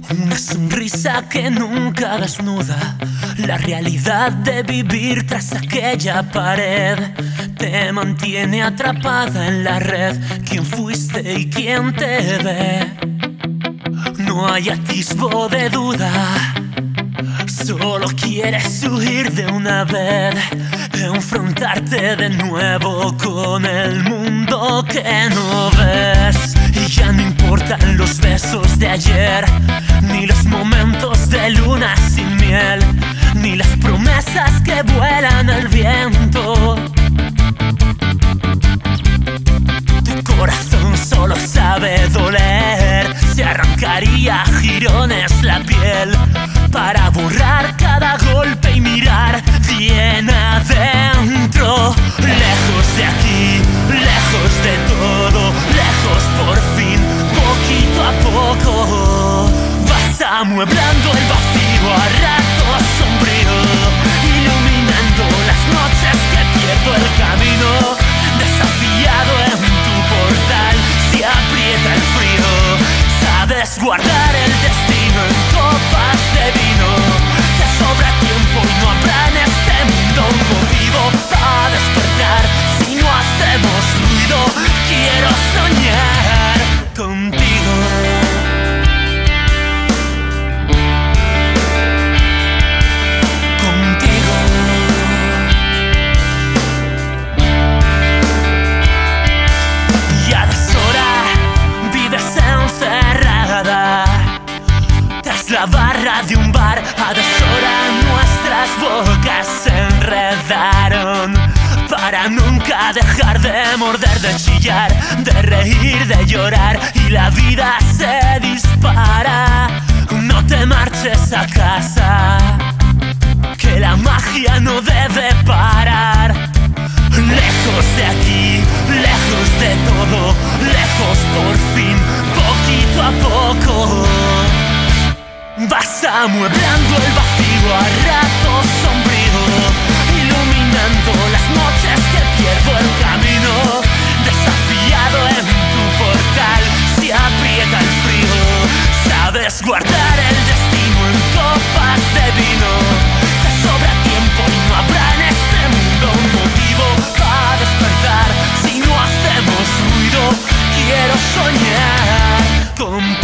Una sonrisa que nunca desnuda la realidad de vivir tras aquella pared. Te mantiene atrapada en la red. ¿Quién fuiste y quién te ve? No hay atisbo de duda. Solo quieres huir de una vez, enfrentarte de nuevo con el mundo que no ves. Y ya no importan los besos de ayer, ni los momentos de luna sin miel, ni las promesas que vuelan al viento. Tu corazón solo sabe doler. Se arrancaría a jirones la piel para borrar cada golpe y mirar bien adentro. Lejos de aquí, lejos de todo, lejos por fin, poquito a poco. Vas amueblando el vacío a ratos sombrío, iluminando las noches que pierdo el camino. Desafiado en tu portal, se aprieta el frío. Sabes guardar el destino en copas de vino. Te sobra tiempo y no habrá en este mundo un motivo para despertar. Si no hacemos ruido, quiero soñar contigo. Contigo. Y a deshora vives encerrada tras la barra de un bar. A deshora nuestras bocas se enredaron para nunca dejar de morder, de chillar, de reír, de llorar. Y la vida se dispara. No te marches a casa, que la magia no debe parar. Lejos de aquí, lejos de todo, lejos por fin, poquito a poco. Vas amueblando el vacío a ratos sombrío, iluminando las noches que pierdo el camino. Desafiado en tu portal, se aprieta el frío. Sabes guardar el destino en copas de vino. Te sobra tiempo y no habrá en este mundo un motivo para despertar. Si no hacemos ruido, quiero soñar contigo.